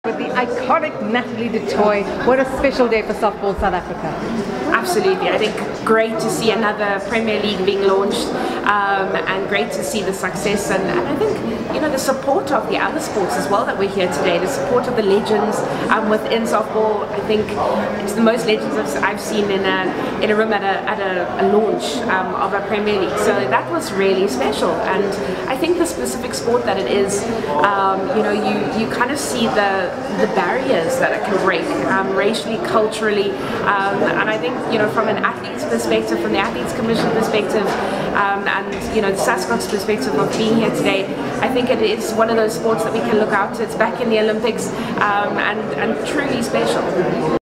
With the iconic Natalie du Toit, what a special day for Softball South Africa. Absolutely, I think great to see another Premier League being launched, and great to see the success, and I think the support of the other sports as well that we're here today, the support of the legends within softball. I think it's the most legends I've seen in a room at a launch of a Premier League, so that was really special. And I think the specific sport that it is, you kind of see the barriers that it can break, racially, culturally, and I think from an athlete's perspective, from the Athletes Commission perspective, and the SASCOC's perspective of being here today, I think it is one of those sports that we can look out to. It's back in the Olympics, and truly special.